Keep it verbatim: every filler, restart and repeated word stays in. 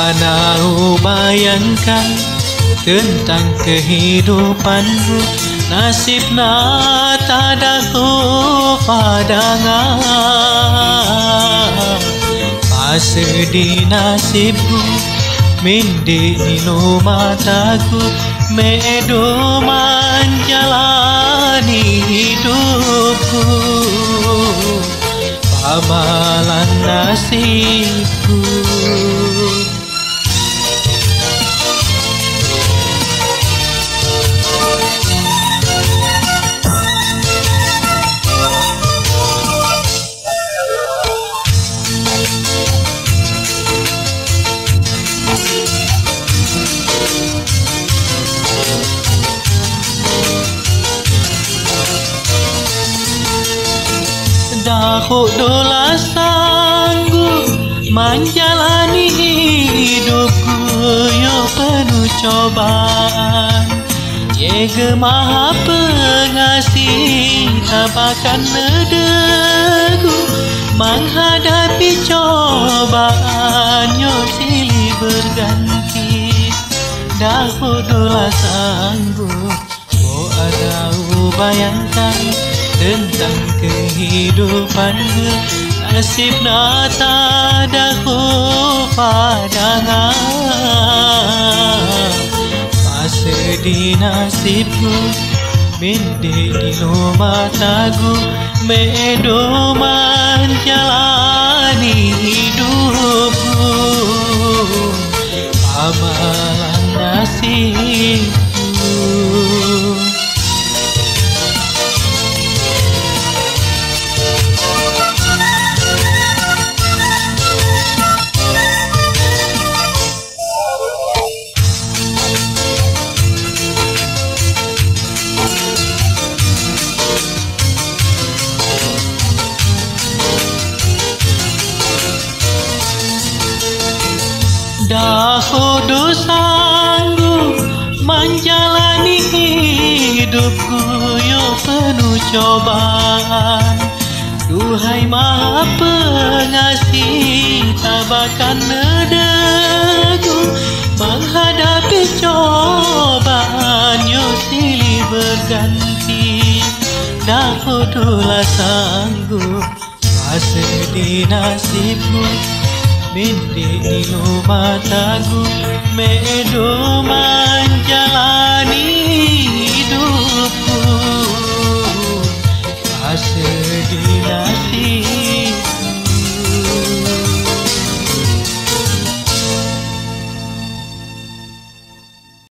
Panau bayangkan tentang kehidupanmu, nasibna tadaku padangan. Pasedi nasibku mindi nino mataku, medo menjalani hidupku. Pamalan nasibku. Dahulu dola sanggup menjalani hidupku yo penuh cobaan. Yega Maha Pengasih tabakan nedeku, menghadapi cobaan yo silih berganti. Dahulu dola sanggup, oh ada bayangkan tentang kehidupanmu, nasibna tadaku padangan. Pasedi nasibku mindi nino mataku, medo menjalani hidupku. Amalan nasibku. Dahulu sanggup menjalani hidupku yo penuh cobaan. Duhai Maha Pengasih tabakan nedeku, menghadapi cobaan yo silih berganti. Dahudulah sanggup pasedi nasibku, mindi nino mataku, medo menjalani